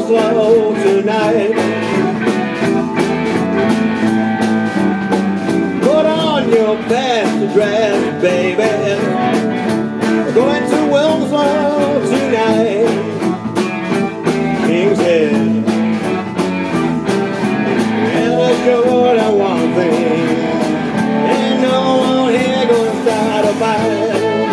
Wilmslow tonight. Put on your best dress, baby. We're going to Wilmslow tonight. King said, and I sure that one thing, ain't no one here gonna start a fight.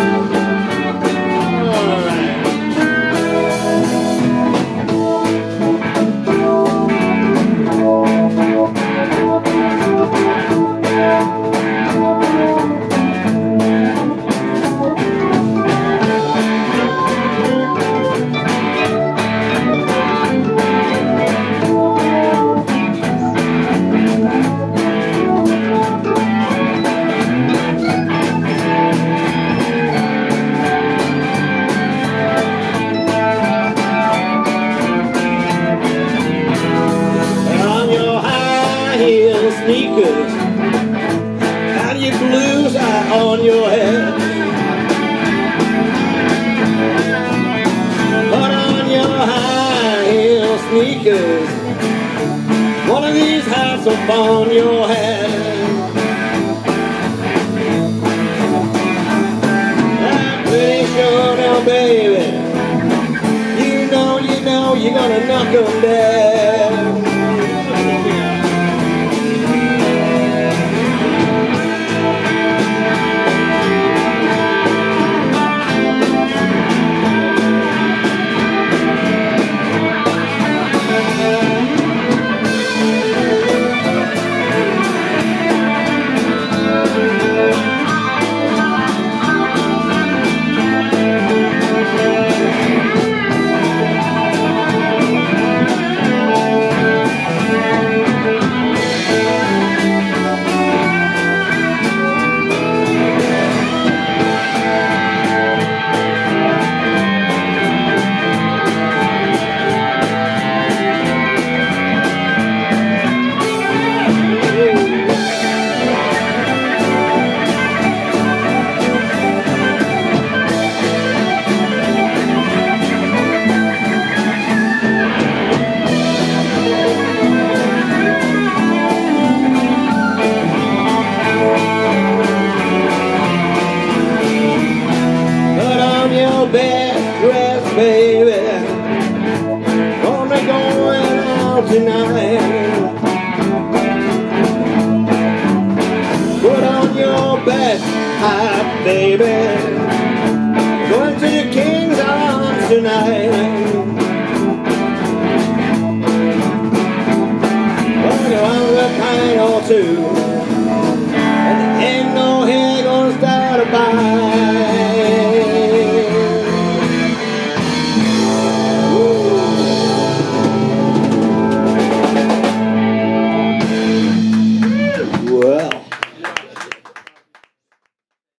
Sneakers and your blues are on your head. Put on your high heel sneakers, one of these hats upon your head. I'm pretty sure now, baby, you know you're gonna knock 'em dead. Best dress, baby, gonna going out tonight. Put on your best hat, baby, going to the King's Arms tonight. Gonna have a pint or two.